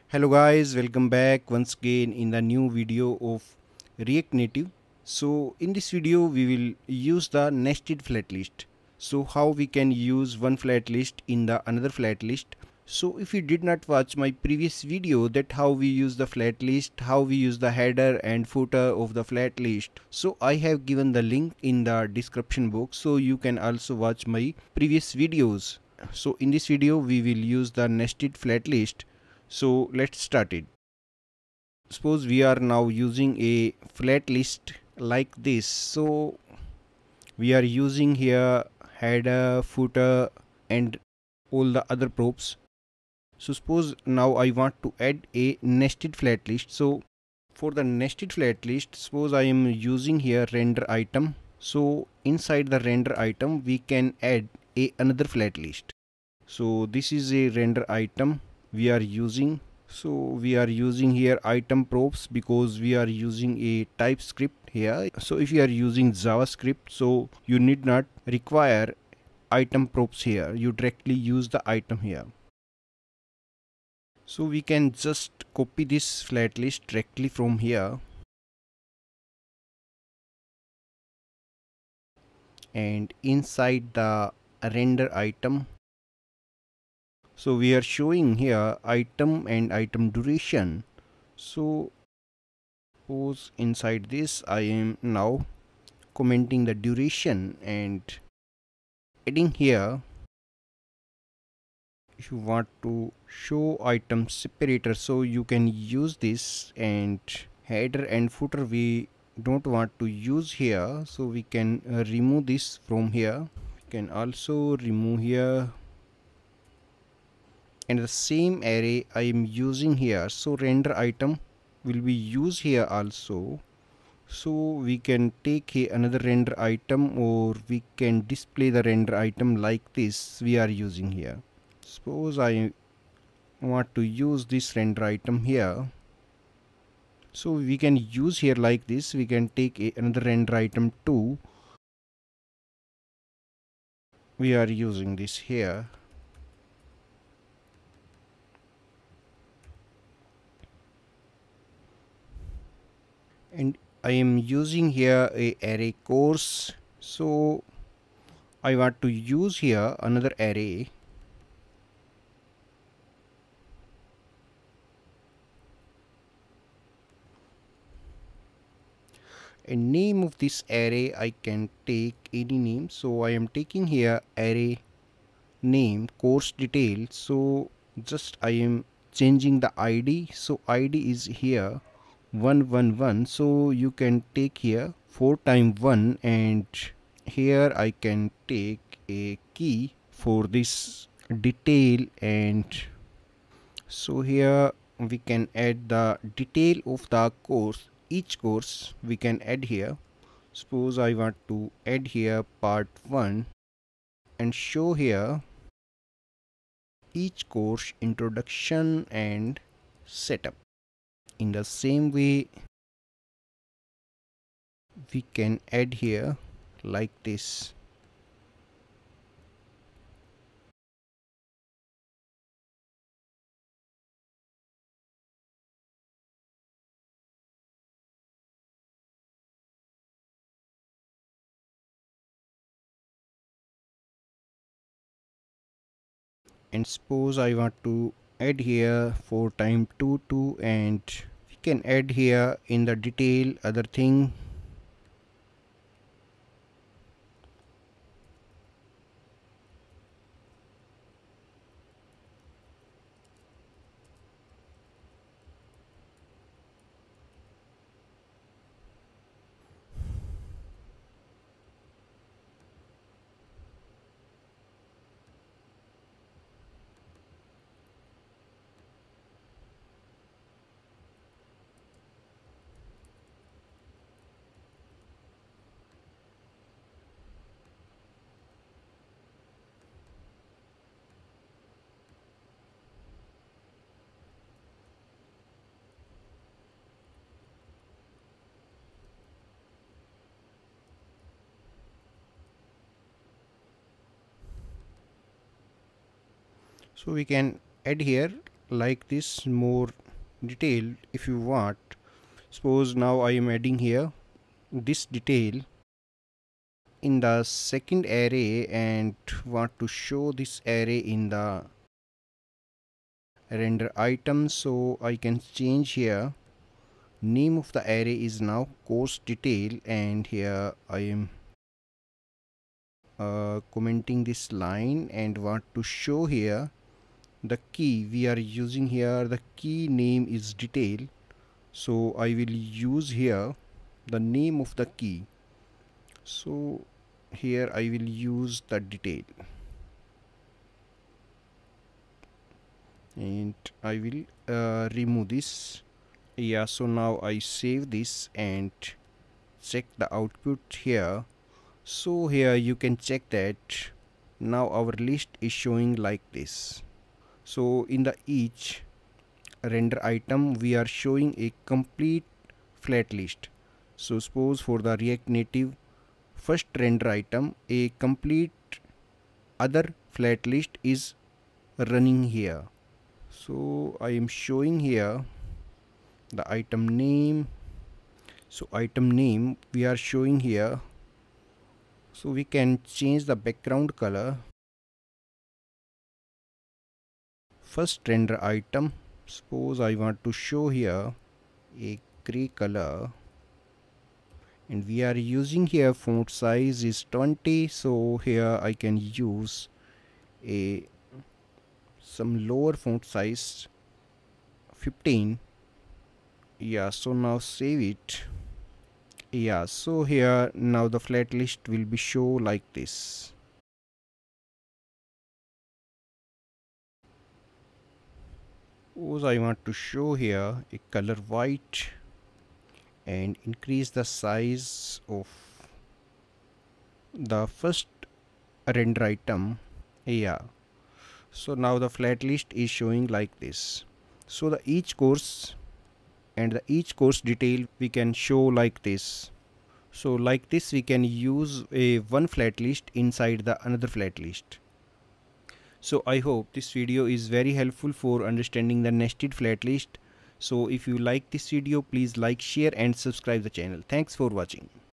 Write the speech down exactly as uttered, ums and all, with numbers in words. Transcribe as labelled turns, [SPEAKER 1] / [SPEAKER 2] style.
[SPEAKER 1] Hello guys, welcome back once again in the new video of React Native. So in this video we will use the nested flat list. So how we can use one flat list in the another flat list. So if you did not watch my previous video that how we use the flat list, how we use the header and footer of the flat list. So I have given the link in the description box so you can also watch my previous videos. So in this video we will use the nested flat list. So let's start it. Suppose we are now using a flat list like this. So we are using here header, footer and all the other props. So suppose now I want to add a nested flat list. So for the nested flat list, suppose I am using here render item. So inside the render item we can add a another flat list. So this is a render item we are using. So we are using here item props because we are using a TypeScript here. So if you are using JavaScript, so you need not require item props here. You directly use the item here. So we can just copy this flat list directly from here and inside the render item. So we are showing here item and item duration. So suppose inside this I am now commenting the duration and adding here. If you want to show item separator, so you can use this, and header and footer we don't want to use here, so we can uh, remove this from here. We can also remove here, and the same array I am using here, so render item will be used here also. So we can take a another render item, or we can display the render item like this we are using here. Suppose I want to use this render item here, so we can use here like this. We can take a another render item too. We are using this here, and I am using here a array course. So I want to use here another array, and name of this array I can take any name. So I am taking here array name course detail. So just I am changing the I D. So I D is here one one one. So you can take here four times one, and here I can take a key for this detail, and so here we can add the detail of the course. Each course we can add here. Suppose I want to add here part one and show here each course introduction and setup. In the same way we can add here like this. And suppose I want to add here four times two two, and we can add here in the detail other thing. So we can add here like this more detailed if you want. Suppose now I am adding here this detail in the second array and want to show this array in the render item, so I can change here. Name of the array is now course detail, and here I am uh, commenting this line and want to show here the key we are using here. The key name is detail, so I will use here the name of the key. So here I will use the detail and I will uh, remove this. Yeah, so now I save this and check the output here. So here you can check that now our list is showing like this. So in the each render item we are showing a complete flat list. So suppose for the React Native first render item, a complete other flat list is running here. So I am showing here the item name. So item name we are showing here. So we can change the background color. First render item, suppose I want to show here a gray color, and we are using here font size is twenty, so here I can use a some lower font size fifteen. Yeah, so now save it. Yeah, so here now the flat list will be show like this. Suppose I want to show here a color white and increase the size of the first render item. Yeah, so now the flat list is showing like this. So the each course and the each course detail we can show like this. So like this we can use a one flat list inside the another flat list. So I hope this video is very helpful for understanding the nested flat list. So if you like this video, please like, share and subscribe the channel. Thanks for watching.